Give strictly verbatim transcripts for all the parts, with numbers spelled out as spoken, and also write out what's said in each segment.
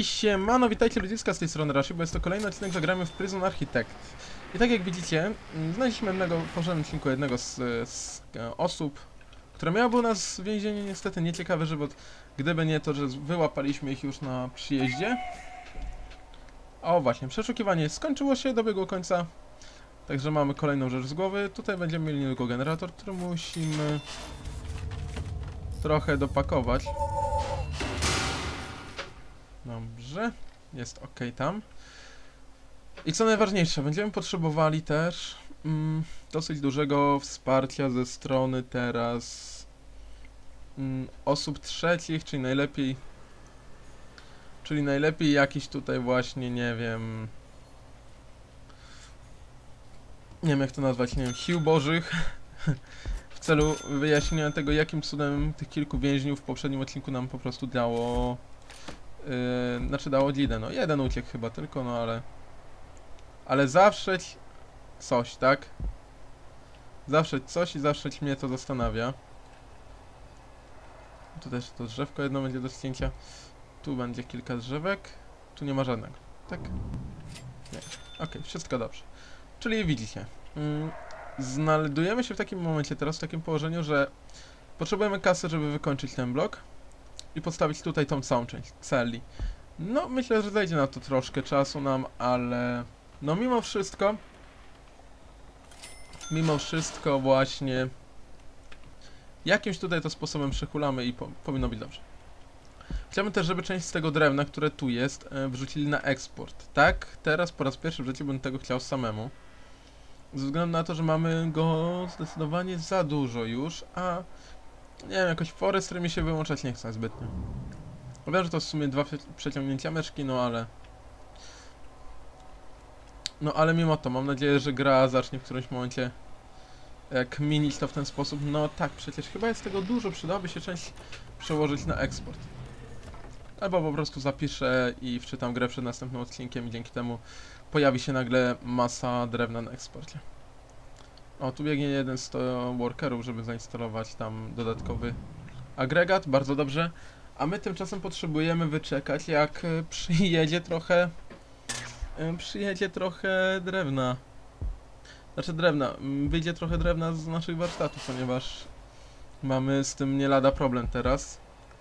I siemano, witajcie ludziska z tej strony Rashi, bo jest to kolejny odcinek, zagramy w Prison Architect. I tak jak widzicie, znaleźliśmy jednego, w poprzednim odcinku jednego z, z e, osób, które miały u nas w więzieniu. Niestety nieciekawy żywot, gdyby nie to, że wyłapaliśmy ich już na przyjeździe. O właśnie, przeszukiwanie skończyło się, dobiegło końca. Także mamy kolejną rzecz z głowy. Tutaj będziemy mieli tylko generator, który musimy trochę dopakować. Dobrze, jest ok tam. I co najważniejsze, będziemy potrzebowali też mm, dosyć dużego wsparcia ze strony teraz mm, osób trzecich, czyli najlepiej czyli najlepiej jakiś tutaj właśnie, nie wiem nie wiem jak to nazwać, nie wiem, sił bożych w celu wyjaśnienia tego, jakim cudem tych kilku więźniów w poprzednim odcinku nam po prostu dało Yy, znaczy dało dzidę, no jeden uciekł chyba tylko, no ale ale zawsze coś, tak? Zawsze coś i zawsze mnie to zastanawia. Tu też to drzewko jedno będzie do ścięcia. Tu będzie kilka drzewek. Tu nie ma żadnego, tak? Nie. Okej, okay, wszystko dobrze. Czyli widzicie, yy, znajdujemy się w takim momencie teraz, w takim położeniu, że potrzebujemy kasy, żeby wykończyć ten blok i postawić tutaj tą całą część celi. No, myślę, że zajdzie na to troszkę czasu nam, ale no mimo wszystko mimo wszystko właśnie jakimś tutaj to sposobem przechulamy i po, powinno być dobrze. Chciałbym też, żeby część z tego drewna, które tu jest, e, wrzucili na eksport. Tak, teraz po raz pierwszy w życiu bym tego chciał samemu. Ze względu na to, że mamy go zdecydowanie za dużo już, a nie wiem, jakoś forestry mi się wyłączać nie chce zbytnio. Wiem, że to w sumie dwa przeciągnięcia meczki, no ale... No ale mimo to, mam nadzieję, że gra zacznie w którymś momencie kminić to w ten sposób. No tak, przecież chyba jest tego dużo, przydałoby się część przełożyć na eksport. Albo po prostu zapiszę i wczytam grę przed następnym odcinkiem i dzięki temu pojawi się nagle masa drewna na eksporcie. O, tu biegnie jeden z workerów, żeby zainstalować tam dodatkowy agregat, bardzo dobrze. A my tymczasem potrzebujemy wyczekać, jak przyjedzie trochę... Przyjedzie trochę drewna. Znaczy drewna, wyjdzie trochę drewna z naszych warsztatów, ponieważ mamy z tym nie lada problem teraz.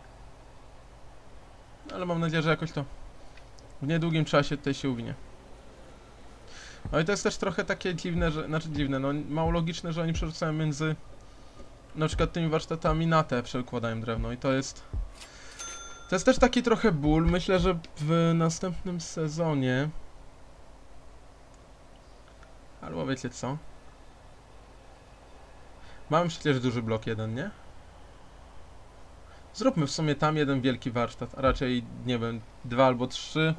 Ale mam nadzieję, że jakoś to w niedługim czasie tutaj się uwinie. No i to jest też trochę takie dziwne, że, znaczy dziwne, no mało logiczne, że oni przerzucają między na przykład tymi warsztatami na te przekładają drewno i to jest to jest też taki trochę ból. Myślę, że w następnym sezonie albo wiecie co? Mamy przecież duży blok jeden, nie? Zróbmy w sumie tam jeden wielki warsztat, a raczej, nie wiem, dwa albo trzy.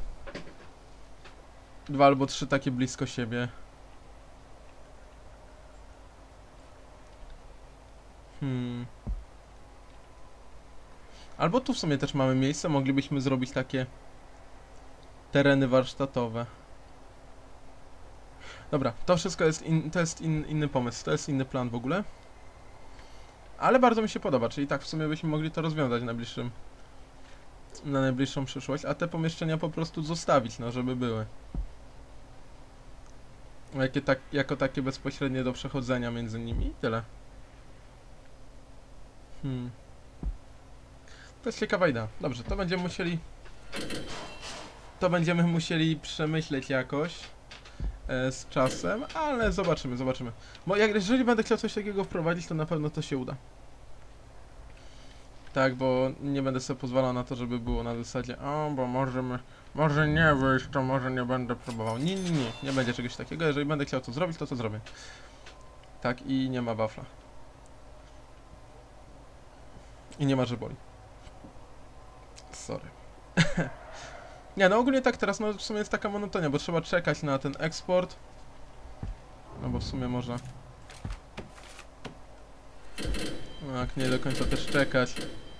Dwa albo trzy takie blisko siebie. Hmm. Albo tu w sumie też mamy miejsce, moglibyśmy zrobić takie tereny warsztatowe. Dobra, to wszystko jest, in, to jest in, inny pomysł, to jest inny plan w ogóle. Ale bardzo mi się podoba, czyli tak w sumie byśmy mogli to rozwiązać w najbliższym, na najbliższą przyszłość, a te pomieszczenia po prostu zostawić, no żeby były. Jakie tak, jako takie bezpośrednie do przechodzenia między nimi i tyle. Hmm. To jest ciekawa idea. Dobrze, to będziemy musieli... To będziemy musieli przemyśleć jakoś e, z czasem, ale zobaczymy, zobaczymy. Bo jak, jeżeli będę chciał coś takiego wprowadzić, to na pewno to się uda. Tak, bo nie będę sobie pozwalał na to, żeby było na zasadzie o, bo może, my, może nie wyjść, to może nie będę próbował. Nie, nie, nie, nie będzie czegoś takiego. Jeżeli będę chciał to zrobić, to to zrobię. Tak, i nie ma wafla. I nie ma, że boli. Sorry. Nie, no ogólnie tak teraz, no w sumie jest taka monotonia, bo trzeba czekać na ten eksport. No bo w sumie można... No jak nie do końca też czekać.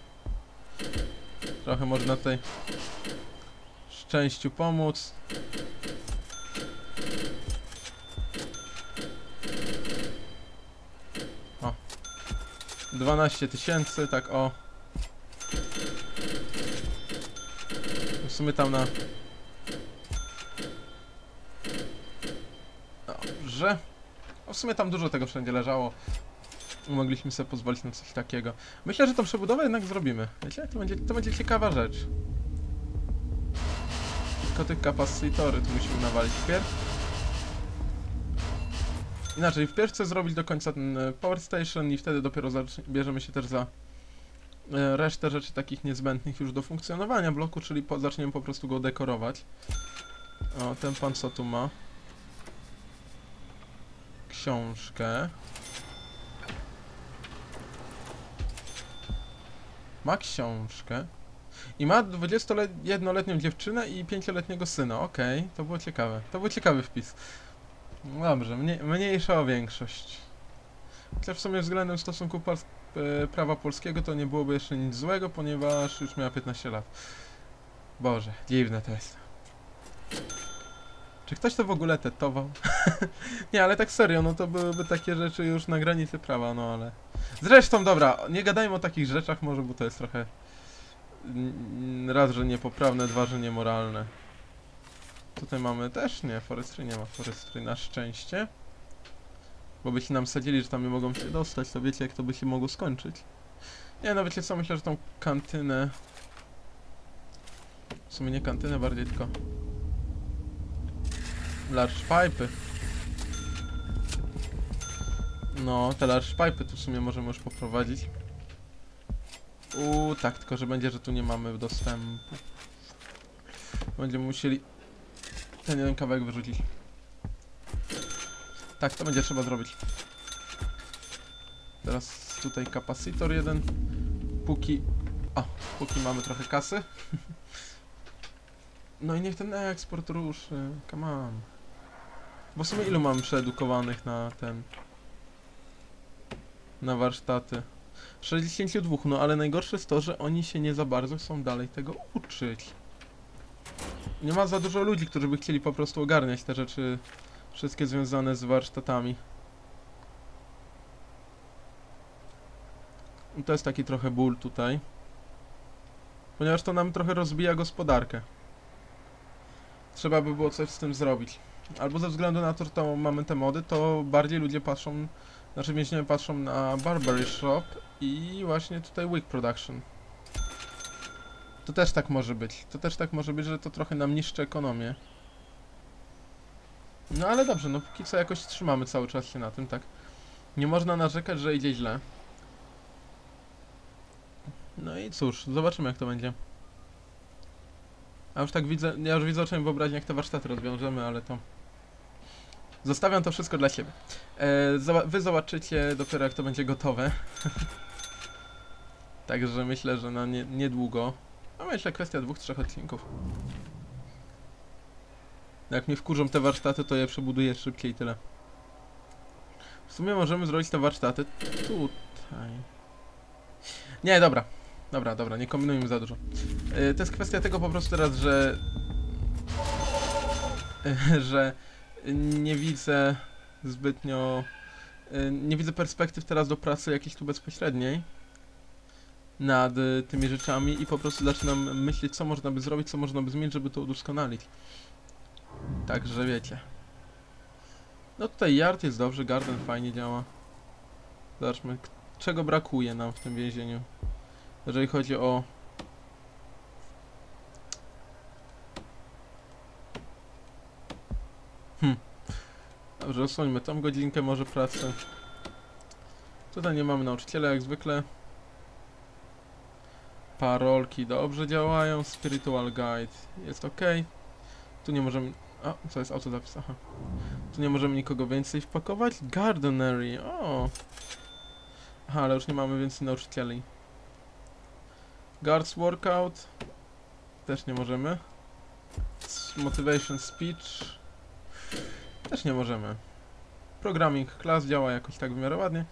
Trochę można tutaj szczęściu pomóc. O. dwanaście tysięcy, tak o. W sumie tam na... Dobrze. No w sumie tam dużo tego wszędzie leżało. Mogliśmy sobie pozwolić na coś takiego. Myślę, że tą przebudowę jednak zrobimy. Wiecie, to będzie, to będzie ciekawa rzecz. Tylko tych kapacitory tu musimy nawalić wpierw. Inaczej, wpierw chcę zrobić do końca ten power station i wtedy dopiero bierzemy się też za resztę rzeczy takich niezbędnych już do funkcjonowania bloku, czyli po, zaczniemy po prostu go dekorować. O, ten pan co tu ma? Książkę. Ma książkę. I ma dwudziestojednoletnią dziewczynę i pięcioletniego syna. Okej, okay, to było ciekawe. To był ciekawy wpis. Dobrze, mniej, mniejsza o większość. Chociaż w sumie względem stosunku pols e, prawa polskiego to nie byłoby jeszcze nic złego, ponieważ już miała piętnaście lat. Boże, dziwne to jest. Czy ktoś to w ogóle tetował? Nie, ale tak serio, no to byłyby takie rzeczy już na granicy prawa, no ale... Zresztą, dobra, nie gadajmy o takich rzeczach może, bo to jest trochę... Raz, że niepoprawne, dwa, że niemoralne. Tutaj mamy też, nie, forestry nie ma forestry, na szczęście. Bo by się nam sadzili, że tam nie mogą się dostać, to wiecie jak to by się mogło skończyć. Nie, no wiecie co, myślę, że tą kantynę... W sumie nie kantynę, bardziej tylko... Large pipe'y. No, te large pipe'y tu w sumie możemy już poprowadzić. Uuu, tak, tylko że będzie, że tu nie mamy dostępu. Będziemy musieli ten jeden kawałek wyrzucić. Tak, to będzie trzeba zrobić. Teraz tutaj kapacitor jeden. Póki... O, póki mamy trochę kasy. No i niech ten eksport ruszy. Come on. Bo w sumie ilu mamy przeedukowanych na ten... Na warsztaty? sześćdziesiąt dwa, no ale najgorsze jest to, że oni się nie za bardzo chcą dalej tego uczyć. Nie ma za dużo ludzi, którzy by chcieli po prostu ogarniać te rzeczy wszystkie związane z warsztatami. I to jest taki trochę ból tutaj. Ponieważ to nam trochę rozbija gospodarkę. Trzeba by było coś z tym zrobić. Albo ze względu na to, że to mamy te mody, to bardziej ludzie patrzą, znaczy więźniowie patrzą na Barbary Shop i właśnie tutaj Wig Production. To też tak może być. To też tak może być, że to trochę nam niszczy ekonomię. No ale dobrze, no póki co jakoś trzymamy cały czas się na tym, tak. Nie można narzekać, że idzie źle. No i cóż, zobaczymy jak to będzie. A już tak widzę, ja już widzę o czym wyobraźnię, jak te warsztaty rozwiążemy, ale to... Zostawiam to wszystko dla siebie. E, wy zobaczycie dopiero jak to będzie gotowe. Także myślę, że na nie, niedługo. No myślę, kwestia dwóch, trzech odcinków. Jak mnie wkurzą te warsztaty, to je przebuduję szybciej i tyle. W sumie możemy zrobić te warsztaty tutaj. Nie, dobra. Dobra, dobra, nie kombinujmy za dużo. Yy, to jest kwestia tego po prostu teraz, że... Yy, że nie widzę zbytnio... Yy, nie widzę perspektyw teraz do pracy jakiejś tu bezpośredniej nad y, tymi rzeczami i po prostu zaczynam myśleć, co można by zrobić, co można by zmienić, żeby to udoskonalić. Także wiecie. No tutaj yard jest dobrze, garden fajnie działa. Zobaczmy, czego brakuje nam w tym więzieniu. Jeżeli chodzi o... Hm. Dobrze, osłońmy tą godzinkę może pracy. Tutaj nie mamy nauczyciela jak zwykle. Parolki dobrze działają. Spiritual Guide jest ok. Tu nie możemy... A, co jest autozapis? Aha. Tu nie możemy nikogo więcej wpakować. Gardenery, o. Aha, ale już nie mamy więcej nauczycieli. Guards Workout. Też nie możemy. Motivation Speech. Też nie możemy. Programming Class działa jakoś tak w miarę ładnie.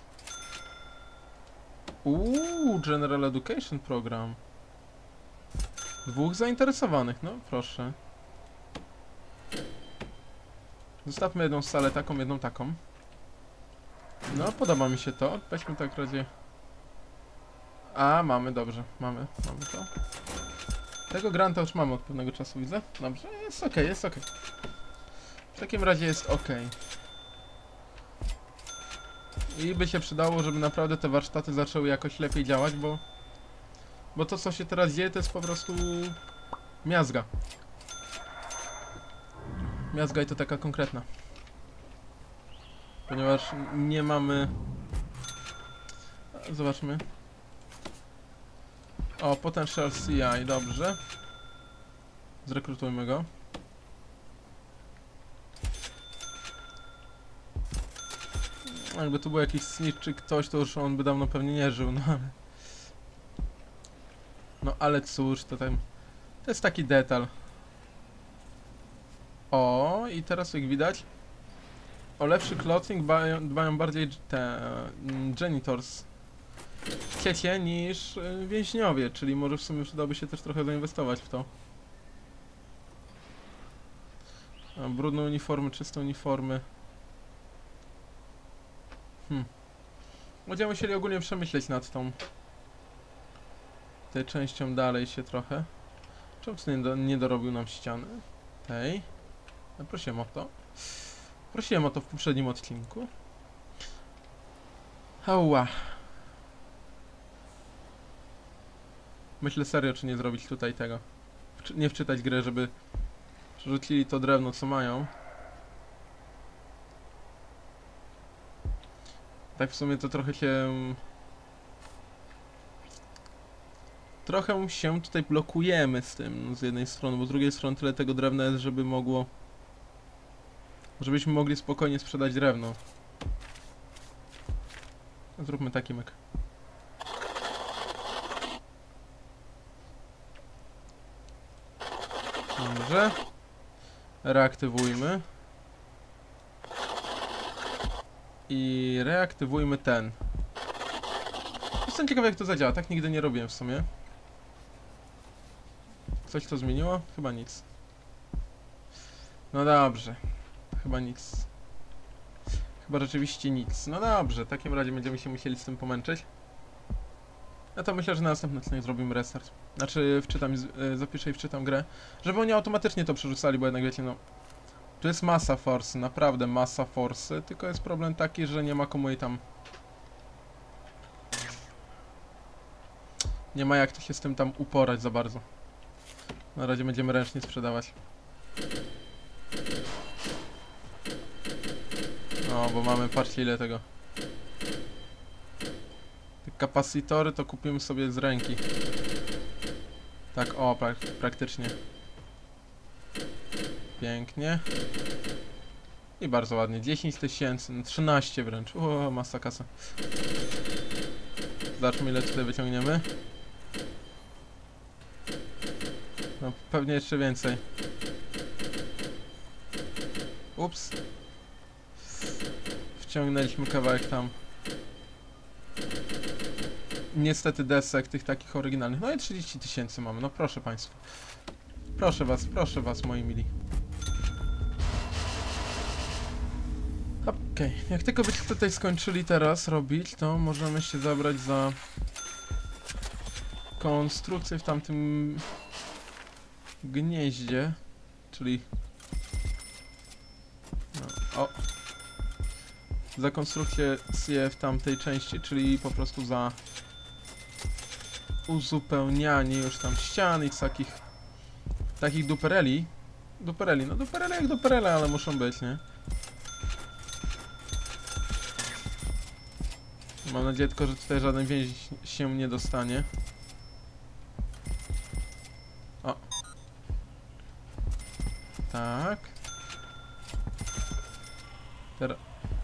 Uuu, General Education Program. Dwóch zainteresowanych, no proszę. Zostawmy jedną salę taką, jedną taką. No, podoba mi się to. Weźmy tak razie. A, mamy, dobrze. Mamy, mamy to. Tego granta już mamy od pewnego czasu, widzę. Dobrze, jest ok, jest ok. W takim razie jest ok. I by się przydało, żeby naprawdę te warsztaty zaczęły jakoś lepiej działać, bo... Bo to, co się teraz dzieje, to jest po prostu... miazga. Miazga i to taka konkretna. Ponieważ nie mamy... Zobaczmy. O, Potential C I, dobrze. Zrekrutujmy go. Jakby tu był jakiś snitch czy ktoś, to już on by dawno pewnie nie żył, no ale... No ale cóż, to tam... To jest taki detal. O, i teraz jak widać, o lepszy clothing dbają, dbają bardziej te mm, janitors ciecie niż y, więźniowie, czyli może w sumie przydałoby się też trochę zainwestować w to. A, brudne uniformy, czyste uniformy. Hmm. Będziemy musieli ogólnie przemyśleć nad tą tej częścią dalej się trochę. Czemu nie, do, nie dorobił nam ściany? Tej. Ja prosiłem o to. Prosiłem o to w poprzednim odcinku. Ała. Myślę serio, czy nie zrobić tutaj tego. Wczy nie wczytać grę, żeby przerzucili to drewno, co mają. Tak w sumie to trochę się... Trochę się tutaj blokujemy z tym, z jednej strony, bo z drugiej strony tyle tego drewna jest, żeby mogło... Żebyśmy mogli spokojnie sprzedać drewno. Zróbmy taki myk. Dobrze. Reaktywujmy. I reaktywujmy ten. Jestem ciekawy, jak to zadziała. Tak nigdy nie robiłem w sumie. Coś to zmieniło? Chyba nic. No dobrze. Chyba nic. Chyba rzeczywiście nic. No dobrze, w takim razie będziemy się musieli z tym pomęczyć. Ja to myślę, że na następny odcinek zrobimy restart. Znaczy wczytam, zapiszę i wczytam grę. Żeby oni automatycznie to przerzucali, bo jednak wiecie, no... Tu jest masa forsy, naprawdę masa forsy, tylko jest problem taki, że nie ma komu jej tam... Nie ma jak to się z tym tam uporać za bardzo. Na razie będziemy ręcznie sprzedawać. No, bo mamy, patrzcie ile tego. Te kapacitory to kupimy sobie z ręki. Tak, o, prak praktycznie. Pięknie. I bardzo ładnie. dziesięć tysięcy, no trzynaście wręcz. O, masa kasa. Zobaczmy ile tutaj wyciągniemy. No, pewnie jeszcze więcej. Ups. Wciągnęliśmy kawałek tam. Niestety desek tych takich oryginalnych. No i trzydzieści tysięcy mamy, no proszę państwa. Proszę was, proszę was, moi mili. Okej, okay. Jak tylko byśmy tutaj skończyli teraz robić, to możemy się zabrać za konstrukcję w tamtym gnieździe, czyli no, o za konstrukcję w tamtej części, czyli po prostu za uzupełnianie już tam ścian i takich takich dupereli. Dupereli, no duperele jak duperele, ale muszą być, nie? Mam nadzieję tylko, że tutaj żaden więź się nie dostanie. O. Tak. Teraz...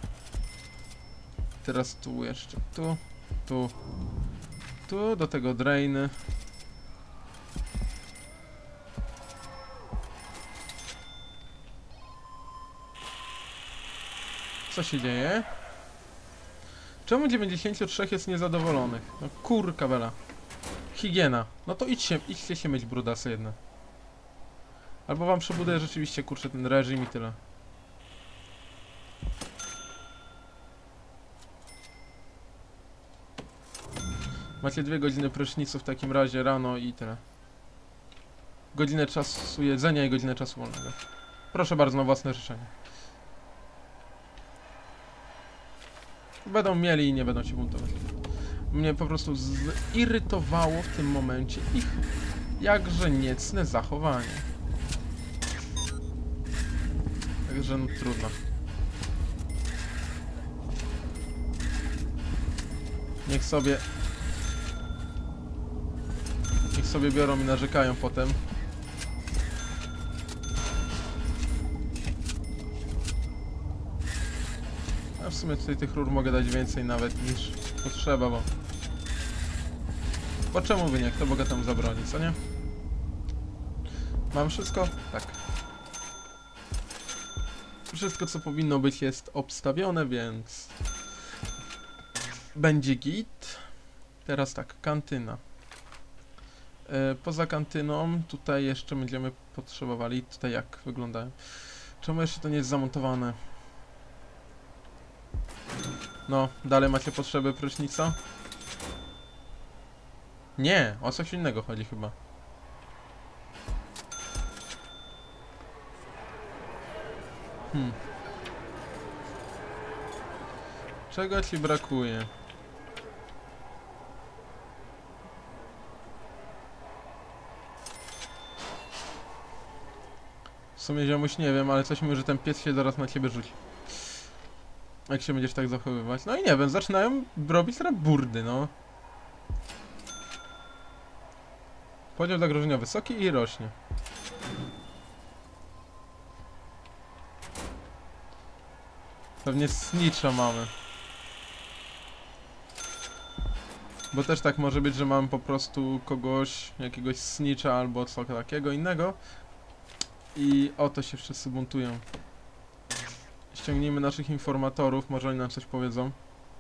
Teraz tu jeszcze, tu, tu, tu, do tego drainy. Co się dzieje? Czemu dziewięćdziesięciu trzech jest niezadowolonych? No kurka bela. Higiena. No to idźcie, idźcie się myć, brudasy jedne. Albo wam przebuduję rzeczywiście, kurczę, ten reżim i tyle. Macie dwie godziny prysznicu w takim razie rano i tyle. godzinę czasu jedzenia i godzinę czasu wolnego. Proszę bardzo, na własne życzenie. Będą mieli i nie będą się buntować. Mnie po prostu zirytowało w tym momencie ich jakże niecne zachowanie. Także no trudno. Niech sobie... Niech sobie biorą i narzekają potem. A w sumie tutaj tych rur mogę dać więcej nawet niż potrzeba, bo... Bo czemu by nie? Kto bogatemu zabroni, co nie? Mam wszystko? Tak. Wszystko, co powinno być, jest obstawione, więc... Będzie git. Teraz tak, kantyna. Yy, poza kantyną, tutaj jeszcze będziemy potrzebowali... Tutaj jak wyglądają? Czemu jeszcze to nie jest zamontowane? No, dalej macie potrzeby prysznica? Nie, o coś innego chodzi chyba. Hmm. Czego ci brakuje? W sumie ziomuś nie wiem, ale coś mówi, że ten pies się zaraz na ciebie rzuci. Jak się będziesz tak zachowywać? No i nie wiem, zaczynają robić teraz burdy, no. Poziom zagrożenia wysoki i rośnie. Pewnie snitcha mamy. Bo też tak może być, że mamy po prostu kogoś, jakiegoś snitcha albo co takiego innego. I o to się wszyscy buntują. Ściągnijmy naszych informatorów, może oni nam coś powiedzą.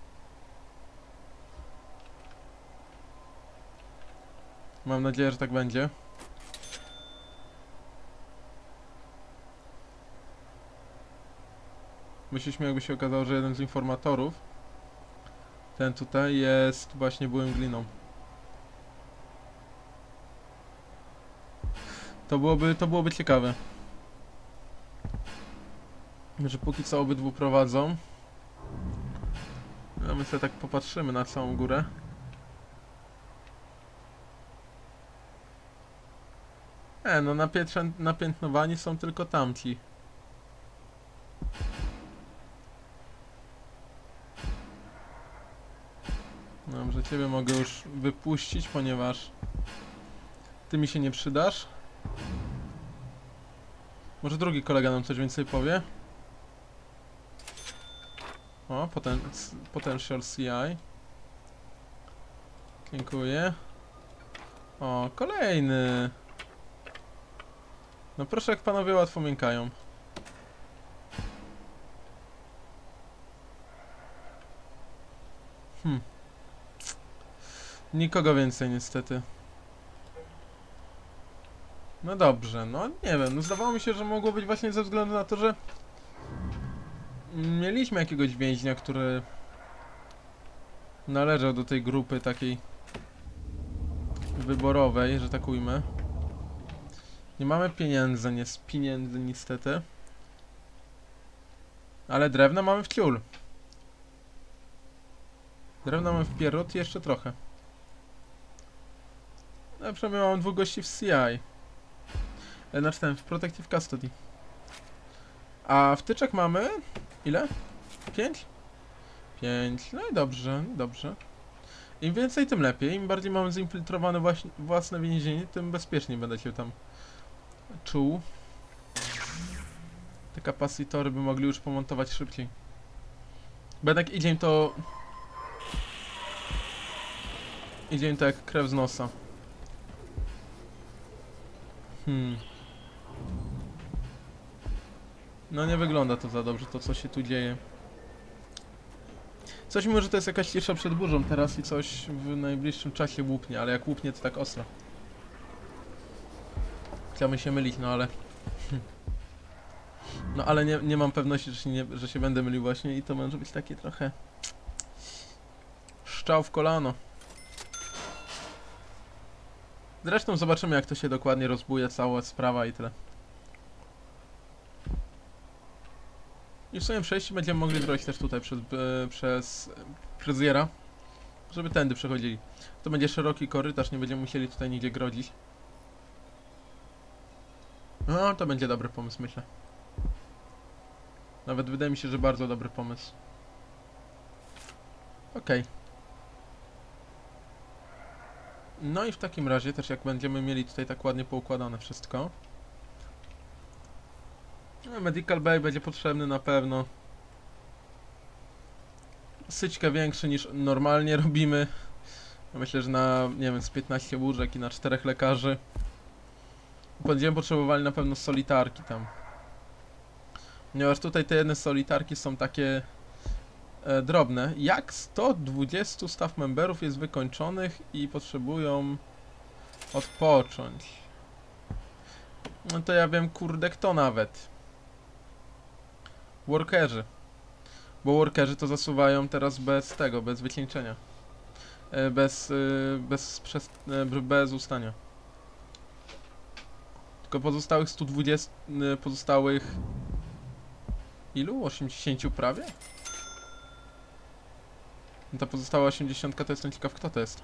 Mam nadzieję, że tak będzie. Myśleliśmy, jakby się okazało, że jeden z informatorów, ten tutaj, jest właśnie byłym gliną. To byłoby, to byłoby ciekawe. Że póki co obydwu prowadzą. No my sobie tak popatrzymy na całą górę. E, no napiętrze, napiętnowani są tylko tamci. Dobrze, ciebie mogę już wypuścić, ponieważ ty mi się nie przydasz. Może drugi kolega nam coś więcej powie. O, poten Potential C I. Dziękuję. O, kolejny. No proszę, jak panowie łatwo miękają. Hmm. Nikogo więcej niestety. No dobrze, no nie wiem, no zdawało mi się, że mogło być właśnie ze względu na to, że mieliśmy jakiegoś więźnia, który należał do tej grupy takiej wyborowej, że tak ujmę. Nie mamy pieniędzy, nie z pieniędzy niestety. Ale drewna mamy w ciul. Drewna mamy w pierrot i jeszcze trochę. No przynajmniej mam dwóch gości w C I. E, znaczy ten, w Protective Custody. A wtyczek mamy... Ile? Pięć? Pięć. No i dobrze, dobrze. Im więcej, tym lepiej. Im bardziej mamy zinfiltrowane właśnie własne więzienie, tym bezpieczniej będę się tam czuł. Te kapacitory by mogli już pomontować szybciej. Bo jednak idzie im to... Idzie im to jak krew z nosa. Hmm. No nie wygląda to za dobrze, to co się tu dzieje. Coś mi mówi, że to jest jakaś cisza przed burzą teraz i coś w najbliższym czasie łupnie, ale jak łupnie to tak ostro. Chciałbym się mylić, no ale... No ale nie, nie mam pewności, że się, nie, że się będę mylił właśnie i to może być takie trochę... Szczał w kolano. Zresztą zobaczymy, jak to się dokładnie rozbuje, cała sprawa i tyle. I w sumie przejście będziemy mogli zrobić też tutaj przez, e, przez fryzjera, żeby tędy przechodzili. To będzie szeroki korytarz, nie będziemy musieli tutaj nigdzie grodzić. No, to będzie dobry pomysł, myślę. Nawet wydaje mi się, że bardzo dobry pomysł. Okej. Okay. No i w takim razie też jak będziemy mieli tutaj tak ładnie poukładane wszystko. No, Medical Bay będzie potrzebny na pewno. Syćkę większy niż normalnie robimy. Myślę, że na, nie wiem, z piętnaście łóżek i na czterech lekarzy. Będziemy potrzebowali na pewno solitarki tam. Ponieważ tutaj te jedne solitarki są takie e, drobne. Jak sto dwadzieścia staff memberów jest wykończonych i potrzebują odpocząć. No to ja wiem, kurde, kto nawet. Workerzy. Bo workerzy to zasuwają teraz bez tego, bez wycieńczenia. E, bez, e, bez, przez, e, bez ustania. Tylko pozostałych stu dwudziestu, e, pozostałych... Ilu? osiemdziesięciu prawie? No ta pozostała osiemdziesiątka to jestem ciekaw, kto to jest.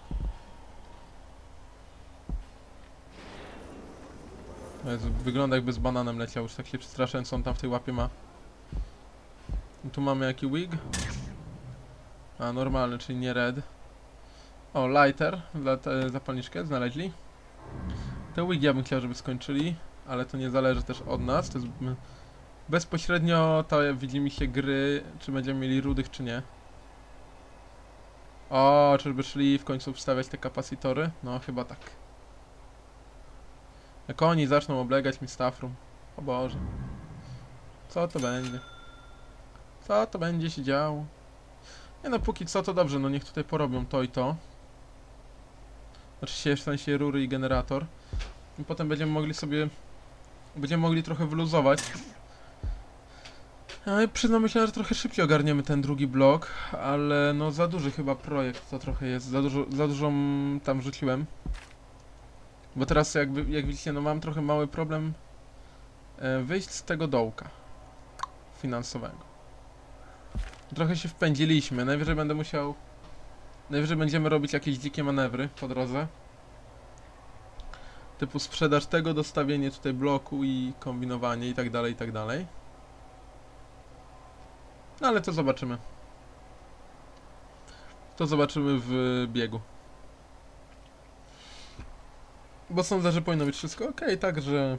Jezu, wygląda jakby z bananem leciał, już tak się przestraszyłem, co on tam w tej łapie ma. I tu mamy jaki wig. A, normalny, czyli nie red. O, lighter, dla te, zapalniczkę znaleźli. Te wigi ja bym chciał, żeby skończyli, ale to nie zależy też od nas. To jest bezpośrednio, to widzi mi się gry, czy będziemy mieli rudych, czy nie. O, czyżby szli w końcu wstawiać te kapacitory? No, chyba tak. Jak oni zaczną oblegać mi staffroom. O Boże. Co to będzie? Co to będzie się działo? Nie no, póki co to dobrze, no niech tutaj porobią to i to. Znaczy w sensie rury i generator. I potem będziemy mogli sobie... Będziemy mogli trochę wyluzować. No i przyznam, myślałem, że trochę szybciej ogarniemy ten drugi blok, ale no za duży chyba projekt to trochę jest, za dużo, za dużo tam rzuciłem. Bo teraz jakby, jak widzicie, no mam trochę mały problem e, wyjść z tego dołka finansowego. Trochę się wpędziliśmy, najwyżej będę musiał, najwyżej będziemy robić jakieś dzikie manewry po drodze. Typu sprzedaż tego, dostawienie tutaj bloku i kombinowanie i tak dalej, i tak dalej. No ale to zobaczymy. To zobaczymy w biegu. Bo sądzę, że powinno być wszystko ok, także...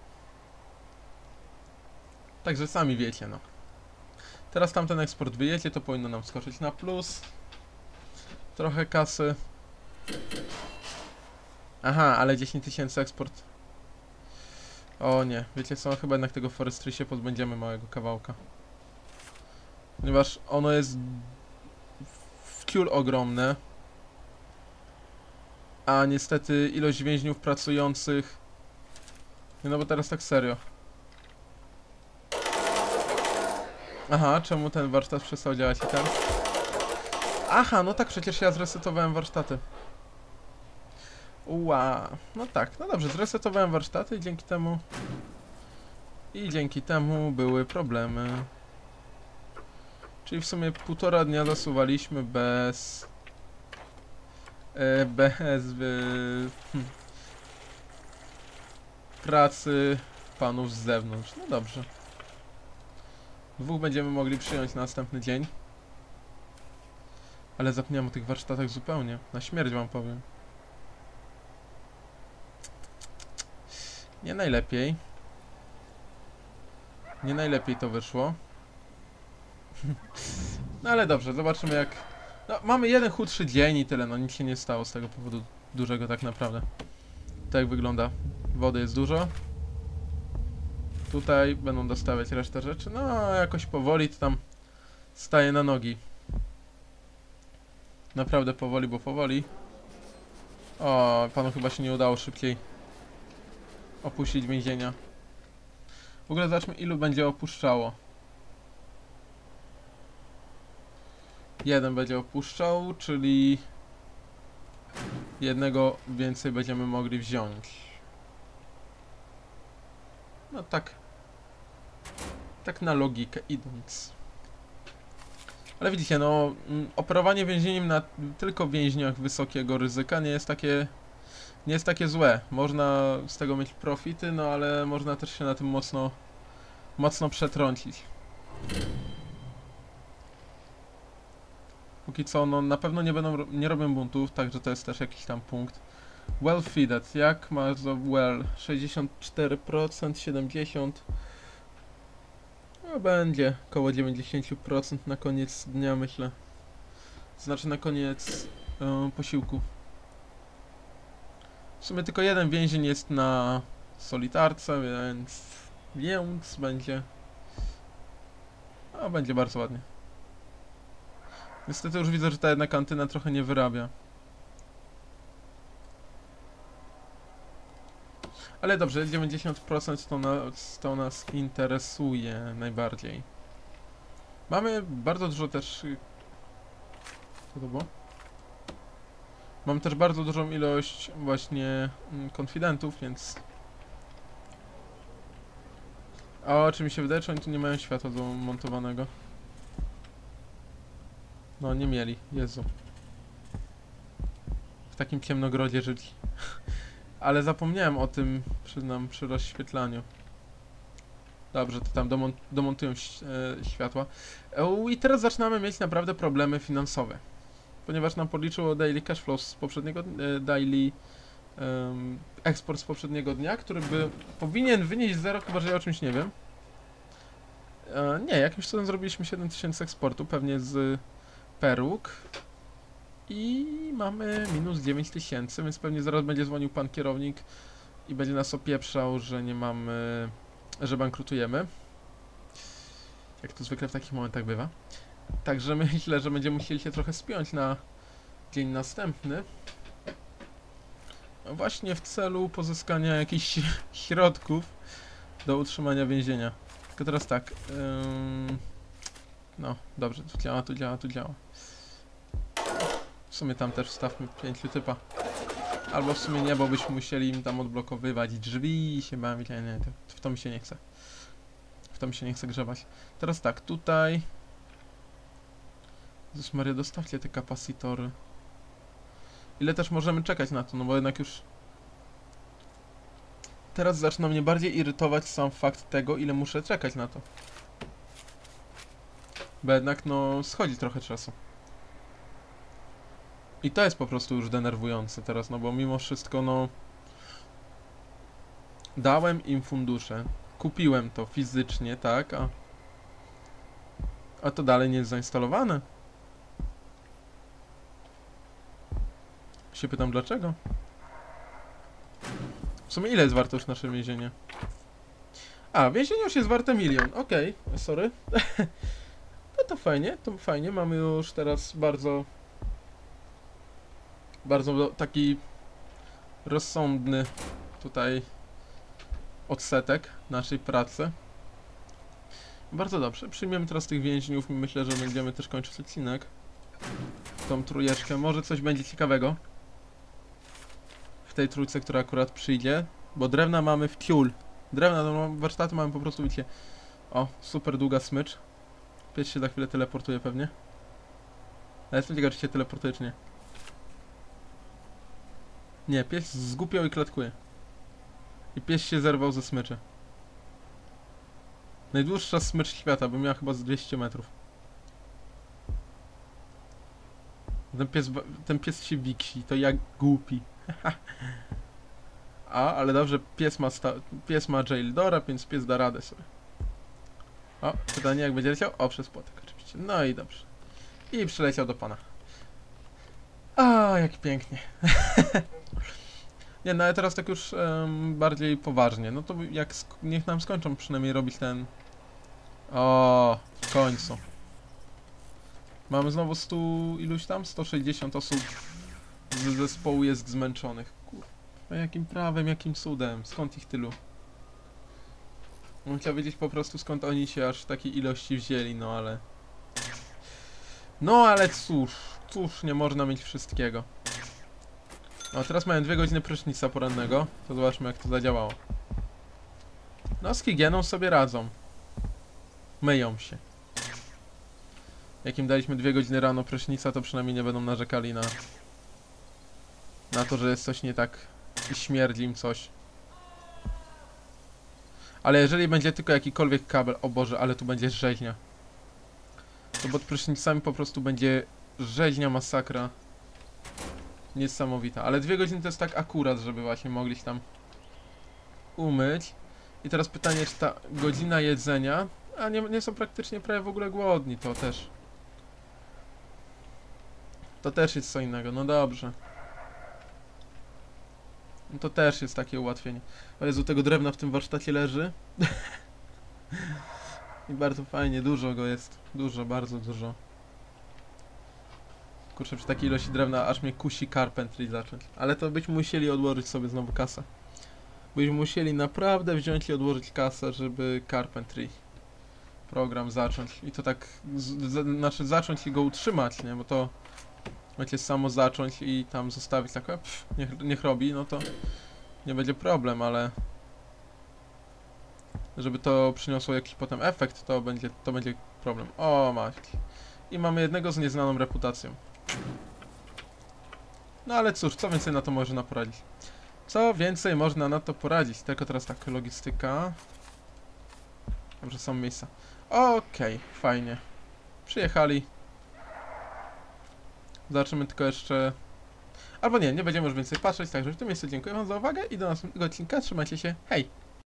Także sami wiecie, no. Teraz tamten eksport wyjedzie, to powinno nam skoczyć na plus. Trochę kasy. Aha, ale dziesięć tysięcy eksport. O nie, wiecie co, chyba jednak tego forestry się pozbędziemy małego kawałka. Ponieważ ono jest w ciul ogromne. A niestety ilość więźniów pracujących... Nie, no bo teraz tak serio. Aha, czemu ten warsztat przestał działać i ten? Aha, no tak, przecież ja zresetowałem warsztaty. Ua, no tak, no dobrze, zresetowałem warsztaty i dzięki temu... I dzięki temu były problemy. Czyli w sumie półtora dnia zasuwaliśmy bez... E, bez... Wy, hm, pracy panów z zewnątrz. No dobrze. Dwóch będziemy mogli przyjąć na następny dzień. Ale zapomniałem o tych warsztatach zupełnie. Na śmierć wam powiem. Nie najlepiej. Nie najlepiej to wyszło. No ale dobrze, zobaczymy jak... No, mamy jeden chudszy dzień i tyle, no nic się nie stało z tego powodu dużego tak naprawdę. Tak wygląda. Wody jest dużo. Tutaj będą dostawiać resztę rzeczy. No, jakoś powoli to tam staje na nogi. Naprawdę powoli, bo powoli. O, panu chyba się nie udało szybciej opuścić więzienia. W ogóle zobaczmy, ilu będzie opuszczało. Jeden będzie opuszczał, czyli jednego więcej będziemy mogli wziąć. No tak. Tak na logikę idąc. Ale widzicie, no, operowanie więzieniem na tylko więźniach wysokiego ryzyka nie jest takie... Nie jest takie złe. Można z tego mieć profity, no ale można też się na tym mocno... Mocno przetrącić. Póki co, no na pewno nie będą, nie robią buntów, także to jest też jakiś tam punkt. Well feeded, jak masz za well? sześćdziesiąt cztery procent, siedemdziesiąt procent. No będzie około dziewięćdziesiąt procent na koniec dnia, myślę. Znaczy na koniec yy, posiłku. W sumie tylko jeden więzień jest na solitarce, więc... Więc będzie... No, będzie bardzo ładnie. Niestety już widzę, że ta jedna kantyna trochę nie wyrabia. Ale dobrze, dziewięćdziesiąt procent to nas, to nas interesuje najbardziej. Mamy bardzo dużo też... Co to było? Mam też bardzo dużą ilość właśnie konfidentów, więc... O, czy mi się wydaje, czy oni tu nie mają światła domontowanego? No, nie mieli. Jezu. W takim ciemnogrodzie żyli. Ale zapomniałem o tym, przyznam, przy rozświetlaniu. Dobrze, to tam domon domontują e, światła. E, I teraz zaczynamy mieć naprawdę problemy finansowe. Ponieważ nam podliczyło daily cash flow z poprzedniego... E, daily... Um, eksport z poprzedniego dnia, który by powinien wynieść zero, chyba że ja o czymś nie wiem. E, nie, jakimś cudem zrobiliśmy siedem tysięcy eksportu, pewnie z peruk. I mamy minus dziewięć tysięcy, więc pewnie zaraz będzie dzwonił pan kierownik i będzie nas opieprzał, że nie mamy, że bankrutujemy. Jak to zwykle w takich momentach bywa. Także myślę, że będziemy musieli się trochę spiąć na dzień następny. Właśnie w celu pozyskania jakichś środków do utrzymania więzienia. Tylko teraz tak. Ym... No, dobrze, tu działa, tu działa, tu działa. W sumie tam też wstawmy pięciu typa. Albo w sumie nie, bo byśmy musieli im tam odblokowywać drzwi i się bawić, ale nie, to, w to mi się nie chce. W to mi się nie chce grzebać. Teraz tak, tutaj... Jezus Maria, dostawcie te kapasitory. Ile też możemy czekać na to, no bo jednak już... Teraz zaczyna mnie bardziej irytować sam fakt tego, ile muszę czekać na to. Bo jednak, no, schodzi trochę czasu. I to jest po prostu już denerwujące teraz, no bo mimo wszystko, no... Dałem im fundusze. Kupiłem to fizycznie, tak, a... A to dalej nie jest zainstalowane. Się pytam dlaczego? W sumie ile jest warte już nasze więzienie? A, więzienie już jest warte milion, okej, okay. Sorry. No to fajnie, to fajnie, mamy już teraz bardzo... Bardzo taki... rozsądny tutaj... odsetek naszej pracy. Bardzo dobrze, przyjmiemy teraz tych więźniów i myślę, że będziemy też kończyć odcinek. Tą trójeczkę, może coś będzie ciekawego. W tej trójce, która akurat przyjdzie, bo drewna mamy w ciul. Drewna, no warsztaty mamy po prostu, widzicie. O, super długa smycz. Pies się za chwilę teleportuje pewnie. Ale jestem ciekaw, czy się teleportuje, czy nie. Nie, pies zgłupiał i klatkuje. I pies się zerwał ze smyczy. Najdłuższa smycz świata, bo miała chyba z dwieście metrów. Ten pies, ten pies się wiksi, to jak głupi. A, ale dobrze, pies ma, sta pies ma Jaildora, więc pies da radę sobie. O, pytanie jak będzie leciał? O, przez płotek oczywiście. No i dobrze. I przyleciał do pana. A, jak pięknie. Nie, no ale teraz tak już um, bardziej poważnie. No to jak niech nam skończą przynajmniej robić ten... O, w końcu. Mamy znowu stu iluś tam? sto sześćdziesiąt osób z zespołu jest zmęczonych. Kurwa, jakim prawem, jakim cudem? Skąd ich tylu? Bym chciał wiedzieć po prostu skąd oni się aż takiej ilości wzięli, no ale... No ale cóż, cóż, nie można mieć wszystkiego. O, teraz mają dwie godziny prysznica porannego. To zobaczmy, jak to zadziałało. No, z higieną sobie radzą. Myją się. Jak im daliśmy dwie godziny rano prysznica, to przynajmniej nie będą narzekali na... na to, że jest coś nie tak i śmierdzi im coś. Ale jeżeli będzie tylko jakikolwiek kabel... O Boże, ale tu będzie rzeźnia. To pod prysznicami po prostu będzie rzeźnia, masakra. Niesamowita. Ale dwie godziny to jest tak akurat, żeby właśnie mogli się tam umyć. I teraz pytanie, czy ta godzina jedzenia... A nie, nie są praktycznie prawie w ogóle głodni, to też. To też jest co innego, no dobrze. No to też jest takie ułatwienie. O Jezu, tego drewna w tym warsztacie leży. I bardzo fajnie, dużo go jest. Dużo, bardzo dużo. Kurczę, przy takiej ilości drewna aż mnie kusi carpentry zacząć. Ale to byśmy musieli odłożyć sobie znowu kasę. Byśmy musieli naprawdę wziąć i odłożyć kasę, żeby carpentry program zacząć. I to tak, z, z, znaczy zacząć i go utrzymać, nie? Bo to wiecie, samo zacząć i tam zostawić tak, pff, niech, niech robi, no to nie będzie problem, ale żeby to przyniosło jakiś potem efekt, to będzie, to będzie problem. O, maść. I mamy jednego z nieznaną reputacją. No ale cóż, co więcej na to można poradzić? Co więcej można na to poradzić? Tylko teraz tak, logistyka. Dobrze, są miejsca. Okej, okay, fajnie. Przyjechali. Zobaczymy tylko jeszcze... Albo nie, nie będziemy już więcej patrzeć, także w tym miejscu dziękuję wam za uwagę i do następnego odcinka. Trzymajcie się, hej!